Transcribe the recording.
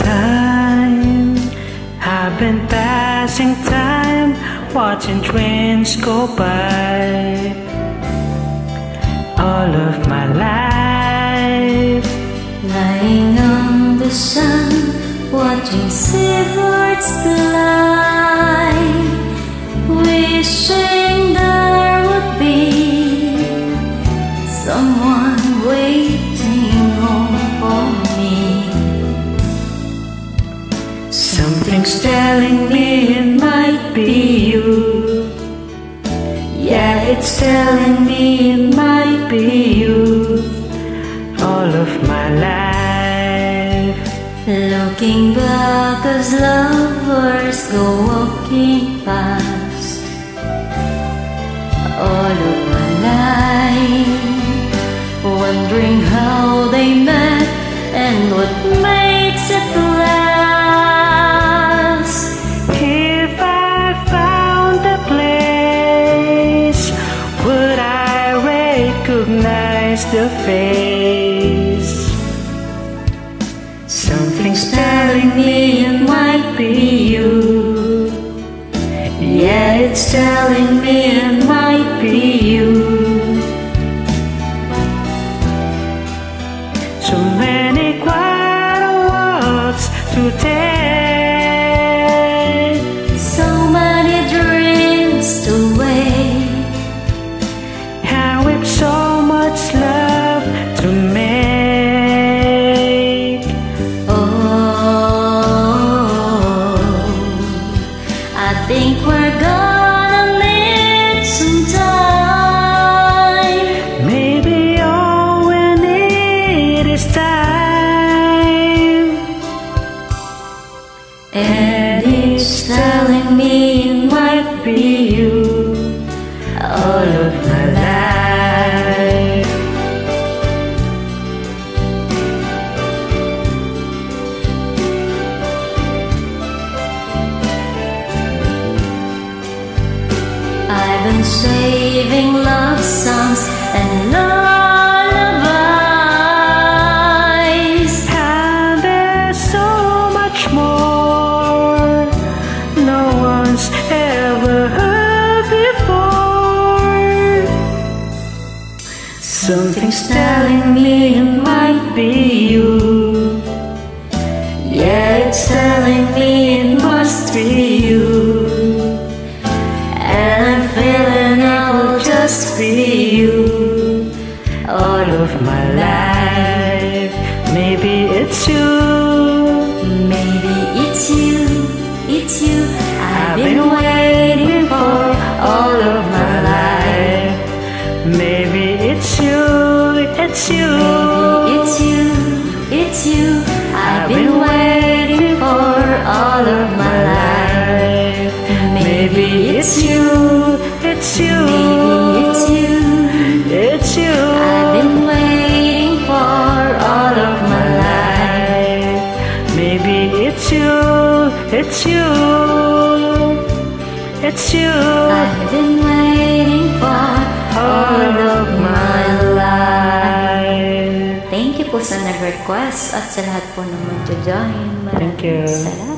time. I've been passing time, watching trains go by. All of my life, lying on the sun, watching seabirds fly, wishing there would be someone waiting home for me. something's telling me it might be you. Yeah, it's telling me it might be you. All of my life, Looking back as lovers go walking past. All of my life, wondering how they met and what makes it last. if I found a place, would I recognize the face? Something's telling me it might be you. Yeah, it's telling me it might be you. So many quiet walks to take, So many dreams to wait, and with so much love to make. oh, I think we're gonna need some time. Maybe all we need is time. And it's telling me it might be you. All of my life, I've been saving love songs and lullabies, and there's so much more no one's ever heard before. Something's telling me it might be you. Yeah, it's telling me it must be you. And I'm feeling I'll just be you. All of my life, maybe it's you. maybe it's you, it's you I've been waiting for all of my life. Maybe it's you, it's you. It's you, it's you I've been waiting for all of my life. Maybe it's you, it's you. Maybe it's you, It's you. I've been waiting for all of my life. Maybe it's you, it's you. It's you. I've been waiting for All of my life. Thank you po sa nag-request at sa lahat po ng mag-join. Thank you. Salamat.